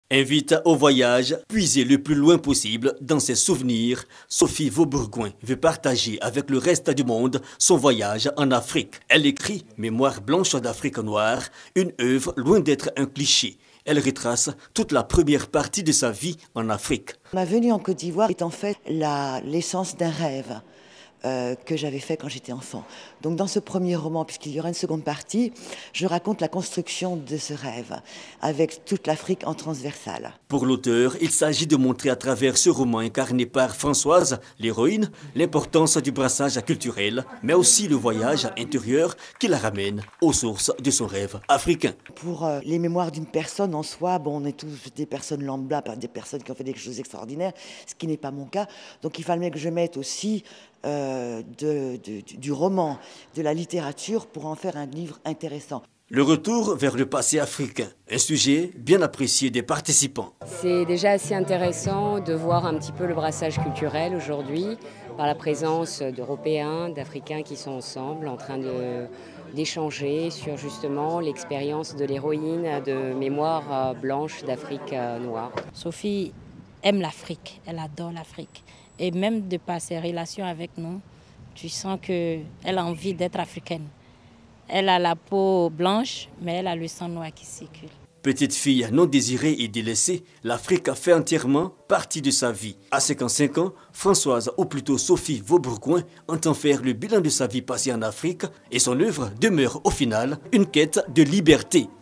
Invite au voyage, puiser le plus loin possible dans ses souvenirs. Sophie Vaubourgoin veut partager avec le reste du monde son voyage en Afrique. Elle écrit Mémoire blanche d'Afrique noire, une œuvre loin d'être un cliché. Elle retrace toute la première partie de sa vie en Afrique. Ma venue en Côte d'Ivoire est en fait l'essence d'un rêve que j'avais fait quand j'étais enfant. Donc dans ce premier roman, puisqu'il y aura une seconde partie, je raconte la construction de ce rêve, avec toute l'Afrique en transversale. Pour l'auteur, il s'agit de montrer à travers ce roman incarné par Françoise, l'héroïne, l'importance du brassage culturel, mais aussi le voyage intérieur qui la ramène aux sources de son rêve africain. Pour les mémoires d'une personne en soi, on est tous des personnes lambda, des personnes qui ont fait des choses extraordinaires, ce qui n'est pas mon cas. Donc il fallait que je mette aussi du roman, de la littérature pour en faire un livre intéressant. Le retour vers le passé africain, un sujet bien apprécié des participants. C'est déjà assez intéressant de voir un petit peu le brassage culturel aujourd'hui par la présence d'Européens, d'Africains qui sont ensemble en train d'échanger sur justement l'expérience de l'héroïne de Mémoire blanche d'Afrique noire. Sophie aime l'Afrique, elle adore l'Afrique. Et même de par ses relations avec nous, tu sens qu'elle a envie d'être africaine. Elle a la peau blanche, mais elle a le sang noir qui circule. Petite fille non désirée et délaissée, l'Afrique a fait entièrement partie de sa vie. À 55 ans, Françoise, ou plutôt Sophie Vaubourgoin, entend faire le bilan de sa vie passée en Afrique et son œuvre demeure au final une quête de liberté.